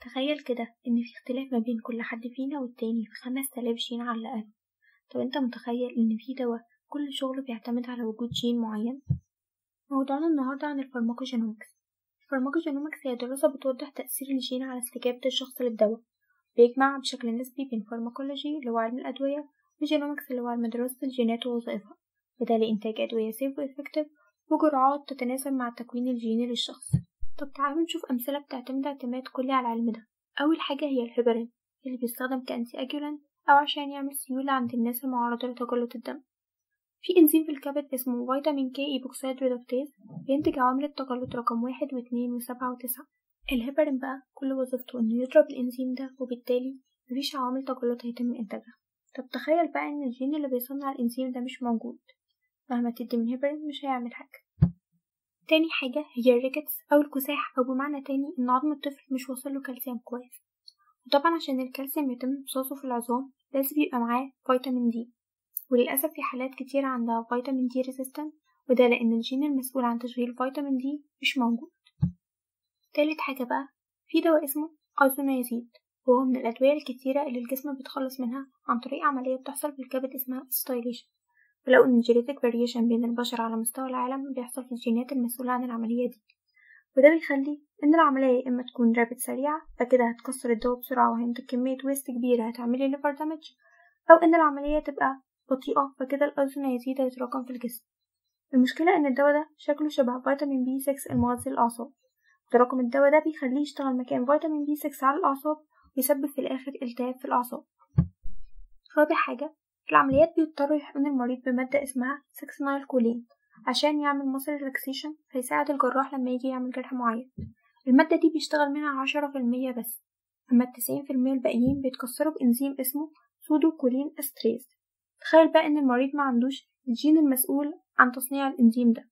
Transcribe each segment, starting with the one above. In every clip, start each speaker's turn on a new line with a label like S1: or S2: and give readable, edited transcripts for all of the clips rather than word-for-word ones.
S1: تخيل كده إن في اختلاف ما بين كل حد فينا والتاني في 5000 جين على الأقل. طب انت متخيل إن في دواء كل شغله بيعتمد على وجود جين معين؟ موضوعنا النهاردة عن الفارماكوجينومكس. الفارماكوجينومكس هي دراسة بتوضح تأثير الجين على استجابة الشخص للدواء، بيجمع بشكل نسبي بين فارماكولوجي اللي هو علم الأدوية وجينومكس اللي هو علم دراسة الجينات ووظائفها، وده لإنتاج أدوية سيف وإفكتيف وجرعات تتناسب مع التكوين الجيني للشخص. طب تعالوا نشوف أمثلة بتعتمد اعتماد كلي على العلم ده. أول حاجة هي الهيبرين اللي بيستخدم كأنتي أجولانت أو عشان يعمل سيولة عند الناس المعرضة لتجلط الدم. في إنزيم في الكبد اسمه فيتامين كي إيبوكسيد ريدكتيز بينتج عوامل التجلط رقم 1 و2 و7 و9. الهيبرين بقى كل وظيفته إنه يضرب الإنزيم ده، وبالتالي مفيش عوامل تجلط هيتم إنتاجها. طب تخيل بقى إن الجين اللي بيصنع الإنزيم ده مش موجود، مهما تدي من هيبرين مش هيعمل حاجة. تاني حاجة هي الريكتس أو الكساح، أو بمعنى تاني إن عظم الطفل مش واصله كالسيوم كويس، وطبعا عشان الكالسيوم يتم امتصاصه في العظام لازم يبقى معاه فيتامين دي، وللأسف في حالات كتير عندها فيتامين دي ريزيستنت، وده لأن الجين المسؤول عن تشغيل فيتامين دي مش موجود. تالت حاجة بقى في دواء اسمه ايزونيازيد، وهو من الأدوية الكتيرة اللي الجسم بيتخلص منها عن طريق عملية بتحصل في الكبد اسمها ستايليشن، ولو إن الجينيتك فاريشن بين البشر على مستوى العالم بيحصل في الجينات المسؤولة عن العملية دي، وده بيخلي إن العملية يا إما تكون رابط سريعة فكده هتكسر الدواء بسرعة وهينتج كمية ويست كبيرة هتعملي ليفر دامج، أو إن العملية تبقى بطيئة فكده الأيزونيازيد هيتراكم في الجسم. المشكلة إن الدواء ده شكله شبه فيتامين بي 6 المغذي للأعصاب، تراكم الدواء ده بيخليه يشتغل مكان فيتامين بي 6 على الأعصاب ويسبب في الآخر التهاب في الأعصاب. رابع حاجة في العمليات بيضطروا يحقنوا المريض بمادة اسمها 6 كولين عشان يعمل muscle relaxation، فيساعد الجراح لما يجي يعمل جرح معين. المادة دي بيشتغل منها 10% بس، أما 90% الباقيين بيتكسروا بإنزيم اسمه سودو كولين استريز. تخيل بقى إن المريض ما عندوش الجين المسؤول عن تصنيع الإنزيم ده.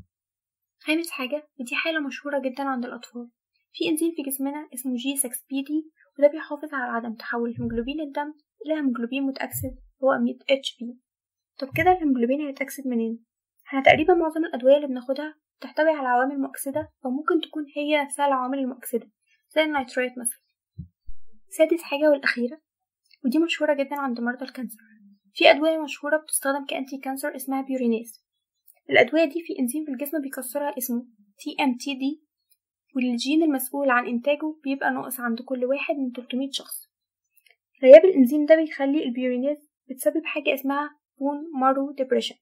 S1: خامس حاجة ودي حالة مشهورة جدا عند الأطفال، في إنزيم في جسمنا اسمه G6PD، وده بيحافظ على عدم تحول هيموجلوبين الدم إلى هيموجلوبين متأكسد هو 100 HB. طب كده الهيموجلوبين هيتأكسد منين؟ احنا تقريبا معظم الأدوية اللي بناخدها بتحتوي على عوامل مؤكسدة، أو ممكن تكون هي نفسها العوامل المؤكسدة زي النيترات مثلا. سادس حاجة والأخيرة ودي مشهورة جدا عند مرضى الكانسر، في أدوية مشهورة بتستخدم كأنتي كانسر اسمها بيورينيز. الأدوية دي في إنزيم في الجسم بيكسرها اسمه TMTD، والجين المسؤول عن إنتاجه بيبقى ناقص عند كل واحد من 300 شخص. غياب الإنزيم ده بيخلي البيورينيز بتسبب حاجة اسمها بون مارو ديبريشن.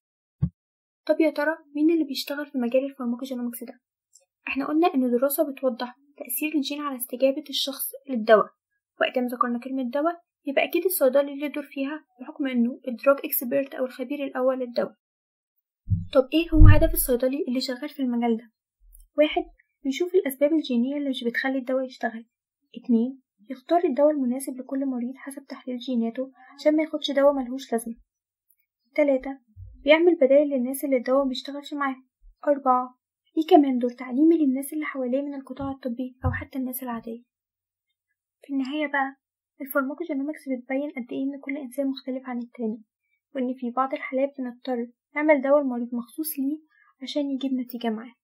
S1: طب يا ترى مين اللي بيشتغل في مجال الفارماكوجينومكس ده؟ احنا قلنا إن دراسة بتوضح تأثير الجين على استجابة الشخص للدواء، وقت ما ذكرنا كلمة دواء يبقى أكيد الصيدلي اللي يدور فيها بحكم إنه الدراج إكسبيرت أو الخبير الأول للدواء. طب إيه هو هدف الصيدلي اللي شغال في المجال ده؟ 1. بيشوف الأسباب الجينية اللي مش بتخلي الدواء يشتغل. 2. يختار الدواء المناسب لكل مريض حسب تحليل جيناته عشان ما ياخدش دواء ملهوش لازمة. 3. بيعمل بدائل للناس اللي الدواء مبيشتغلش معاهم. 4. ليه كمان دور تعليمي للناس اللي حواليه من القطاع الطبي أو حتى الناس العادية. في النهاية بقى الفارماكوجينومكس بتبين قد إيه إن كل إنسان مختلف عن التاني، وإن في بعض الحالات بنضطر نعمل دواء المريض مخصوص ليه عشان يجيب نتيجة معاه.